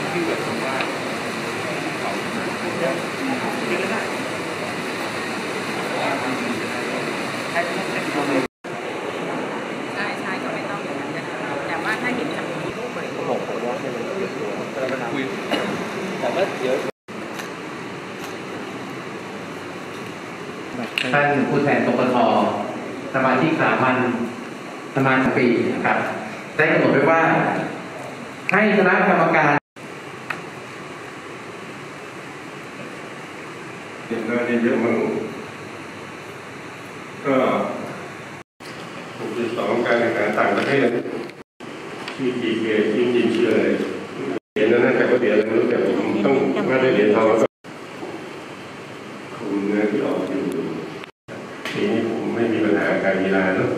ที่เกิดขึ้นว่าเขาเยอะก็ได้ใช่ก็ไม่ต้องอย่างนั้นแต่ว่าถ้าเห็นจากมีรูปเลยผมว่าให้มันเยอะตัวแต่มันคุยแต่ว่าเยอะท่านผู้แทนกกต.สมาชิกสามัญสมาชิกปีนะครับได้กำหนดไว้ว่าให้คณะกรรมการเห็นได้เยอะมั้งก็6.2การแข่งขันต่างประเทศที่กี่เกมที่จีนชื่ออะไรเหรียญนั้นแต่ก็เหรียญอะไรไม่รู้แต่ผมต้องไม่ได้เหรียญทองแล้วคุณเนื้อที่ออกอยู่ทีนี้ผมไม่มีปัญหาการกีฬาเนาะ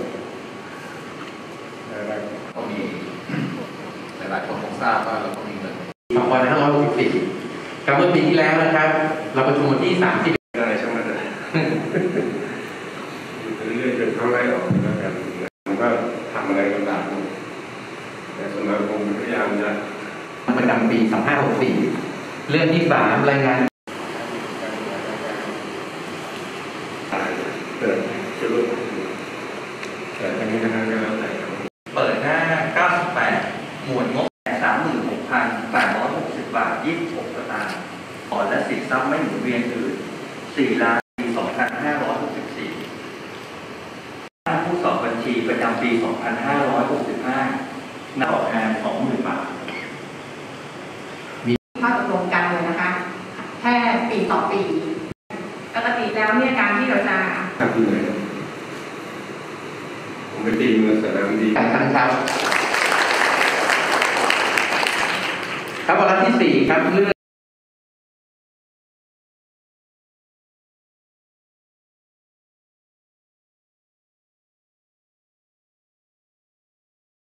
ก็มีหลายๆคนคงทราบว่าเราก็มีเงิน 2564กับเมื่อปีที่แล้วนะครับเราประชุมวันที่30 ได้ช่างมันเลยอยู่เรื่อยๆจนเขาไล่ออกแล้วกันมันก็ทำอะไรต่างๆแต่สมาคมพยายามจะประจำปี2564เรื่องที่3รายงานจะรู้แต่ทั้งนี้นะครับก็แล้วแต่เปิดหน้า98หมวดงบ36,860 บาท 26 สตางค์ถอนและสินทรัพย์ไม่หมุนเวียนอื่น4 ล้านปี 2564ผู้สอบบัญชีประจำปี 2565นับออกแทน 20,000 บาทข้อตกลงกันเลยนะคะแค่ปีต่อปีปกติแล้วเนี่ยการที่เราจะทำที่ไหนผมไปตีมือสนามดีครับวาระที่4ครับเรื่อง